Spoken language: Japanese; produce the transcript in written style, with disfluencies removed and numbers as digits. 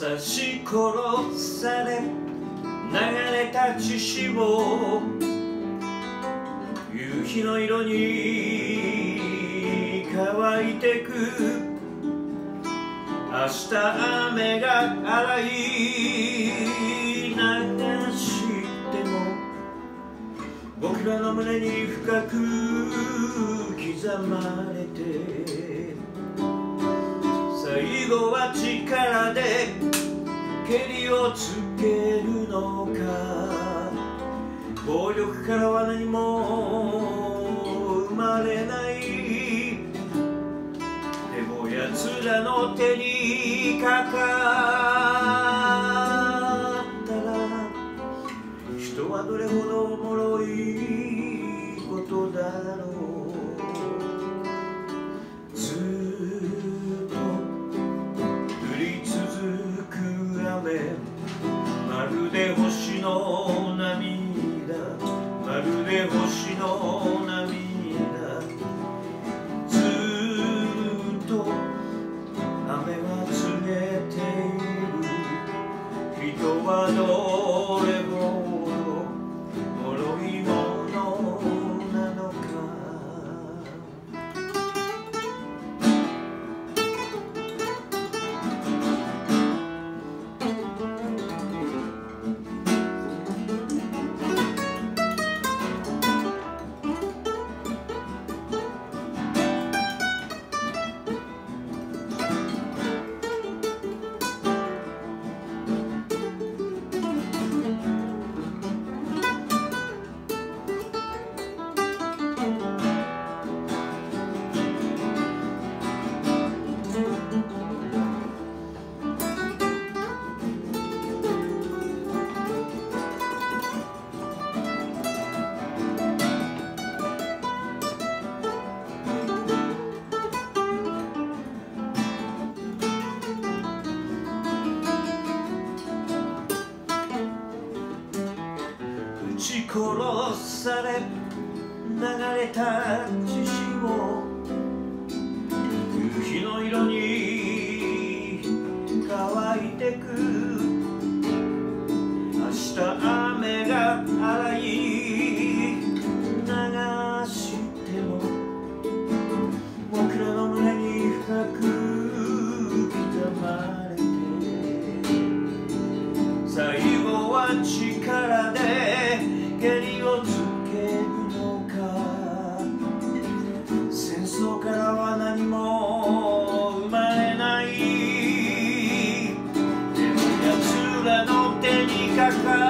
刺し殺され流れた血潮、夕日の色に乾いてく。明日雨が洗い流しても、僕らの胸に深く刻まれて、最後は力でけりをつけるのか。暴力からは何も生まれない。でも奴らの手にかかったら、人はどれほどおもろいことだろう。ずっと降り続く雨、まるで星の涙、まるで星の涙。ずっと雨は告げている。人はどれほど脆いものなのか。撃ち殺され流れた血潮、夕日の色に乾いてく。明日雨が洗い流しても、僕らの胸に深く刻まれて、最後は力でけりをつけるのか。戦争からは何も生まれない。でも奴らの手にかか